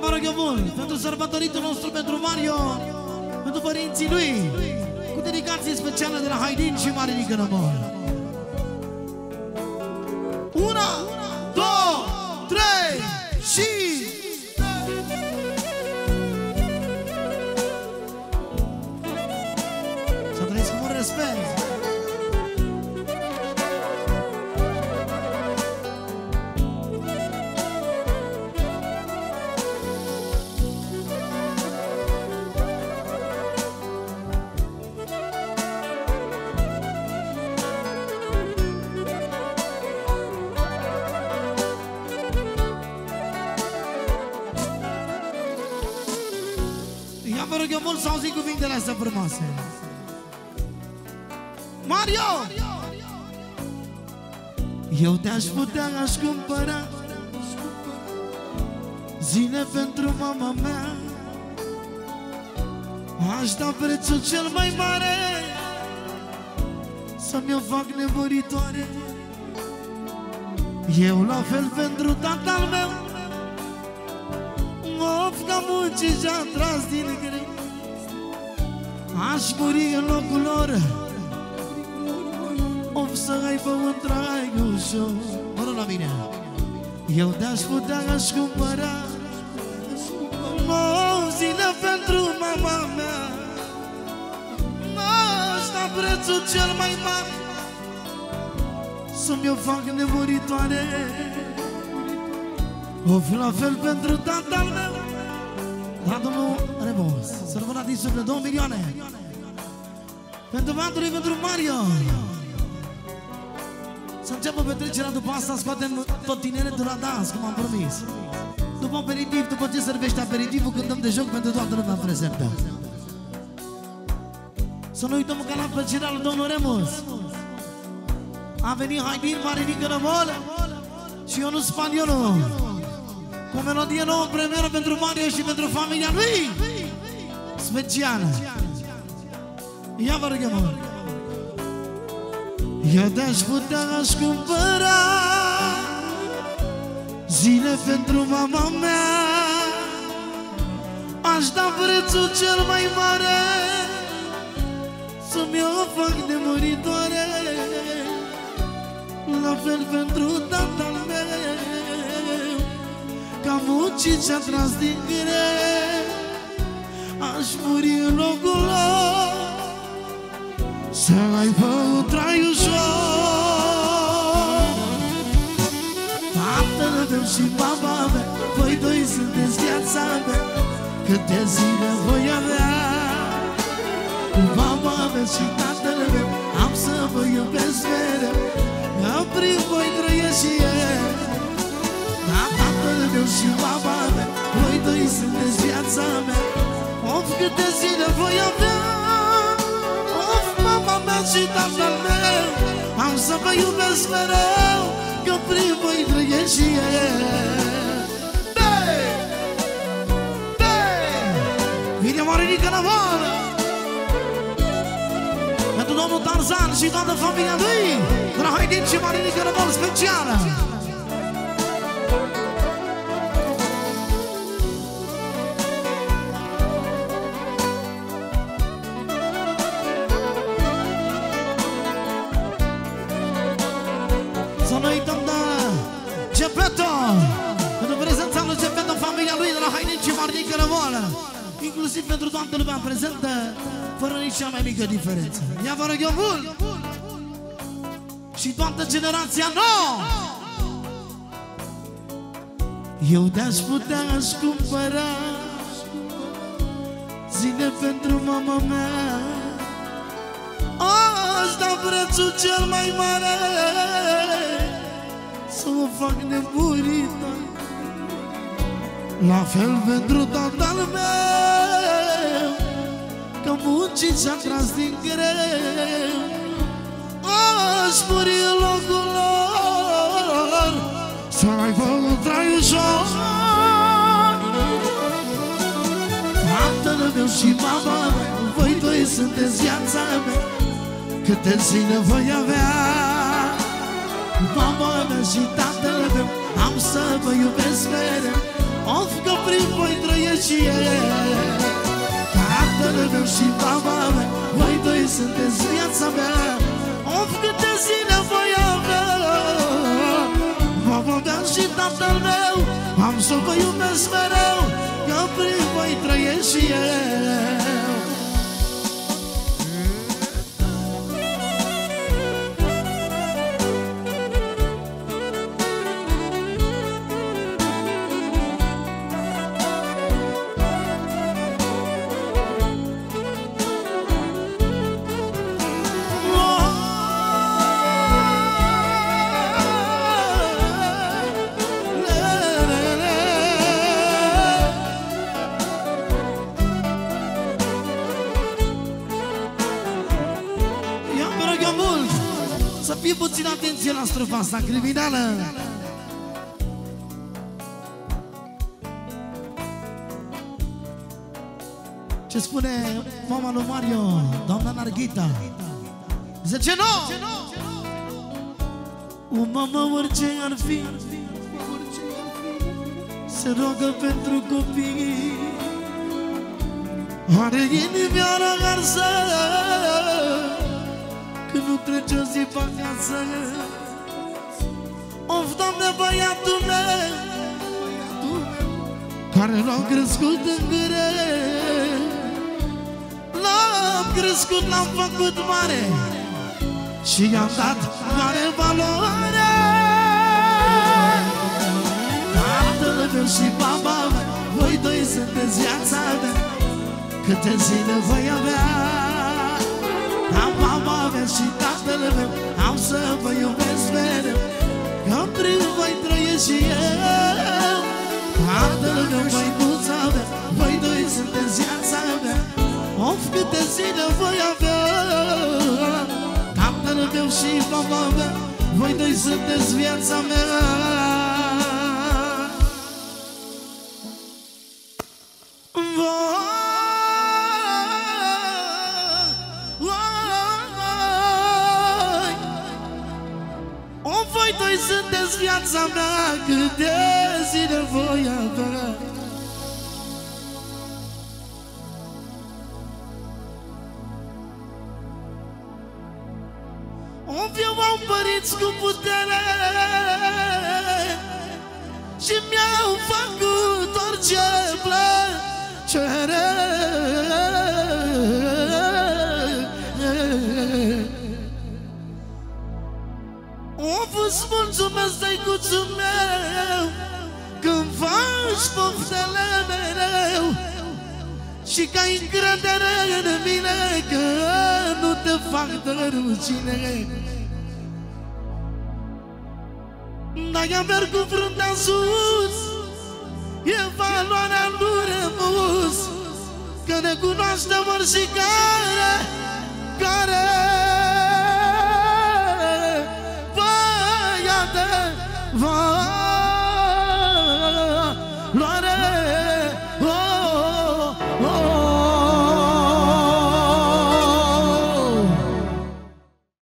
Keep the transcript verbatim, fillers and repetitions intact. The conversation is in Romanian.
mă rog eu mult, pentru sărbătoritul nostru, pentru Mario, pentru părinții lui, cu dedicație specială de la Haidin și Marinică Nămol. Una, două, trei și... Să trăiți cu mult respect. Vă rog eu mult să auziți cuvintele astea frumoase. Mario! Eu te-aș putea, aș cumpăra zile pentru mama mea. Aș da prețul cel mai mare să-mi o fac nemuritoare. Eu la fel pentru tatăl meu. Of, că muncii și-a tras din greu. Aș muri în locul lor. Of, să aibă un trai ușor. Mă rog la mine. Eu te-aș putea, aș cumpăra nouă zile pentru mama mea. Aș da prețul cel mai mare să-mi o fac nemuritoare. Of, la fel pentru tatăl meu. Da, domnul Rebos, să rămână din suflet două milioane. Pentru băiatului, pentru Mario. Să înceapă petrecerea, după asta scoatem tot tineretul la dans, cum am promis. După aperitiv, după ce servește aperitivul, cântăm de joc pentru toată lumea prezentă. Să nu uităm că la plăcerea lui domnul Remus a venit Haidin, Marinică Nămol și Ionut Spaniolul, cu o melodie nouă în premieră pentru Mario și pentru familia lui specială. Ia vă rog eu mult. Eu te-aș putea, aș cumpăra zile pentru mama mea. Aș da prețul cel mai mare să-mi o fac nemuritoare. La fel pentru tatăl meu, că a muncit și-a tras din greu. Aș muri în locul lor să aibă un trai ușor. Tatăl meu și mama mea, voi doi sunteți viața mea. Câte zile voi avea cu mama mea și tatăl meu, am să vă iubesc mereu, că prin voi trăiesc și eu. Da, tatăl meu și mama mea, voi doi sunteți viața mea. Of, câte zile voi avea. Of, mama mea și tatăl meu, am să vă iubesc mereu, că prin voi trăiesc și eu. Dai! Dai! Vine Marinică Nămol pentru domnul Tarzan și toată familia lui, de la Haidin și Marinică Nămol specială. Să nu uităm de Gepeto, pentru prezența lui Gepeto, familia lui de la Haidin și Marinică Nămol, inclusiv pentru toată lumea prezentă, fără nici cea mai mică diferență. Ia vă rog eu mult! Și toată generația nouă! Eu te-aș putea, aș cumpăra zile pentru mama mea. Aș da prețul cel mai mare să o fac nemurită. La fel pentru tatăl meu, că muncit și-a tras din greu. Aș muri în locul lor să aibă un trai ușor. Tatăl meu și mama mea, voi doi sunteți viața mea. Câte zile voi avea mama mea și tatăl meu, am să vă iubesc mereu, Of că prin voi trăiesc și eu. Tatăl meu și mama mea, voi doi sunteți viața mea. Of câte zile voi avea, mama mea și tatăl meu, am să vă iubesc mereu, că prin voi trăiesc și eu. Să fie puțin atenție la strofa asta criminală. Ce spune mama lui Mario, doamna Narghita? Zice nu! O mamă orice ar fi, se roagă pentru copii. Are inimioara arsă, că nu trece o zi pe acasă. Of, Doamne, băiatul meu, care l-am crescut în greu, l-am crescut, l-am făcut mare și i-am dat mare valoare. Tatăl meu și mama mea, voi doi sunteți viața mea, câte zile voi avea. Am mama mea și tatăl meu, am să vă iubesc mereu, că prin voi trăiesc și eu. Tatăl meu, măicuța mea, voi doi sunteți viața mea. Of, câte zile voi avea. Tatăl meu și mama mea, voi doi sunteți viața mea. Voi doi sunteți viața mea, câte zile voi avea. Eu am părinți cu putere și mi-au făcut orice plăcere. Îți mulțumesc, tăicuțul meu, când faci poftele mereu și că ai încredere în mine, că nu te fac de rușine. Dacă merg cu fruntea sus, e valoarea lui Remus, că ne cunoaștem oricare, care va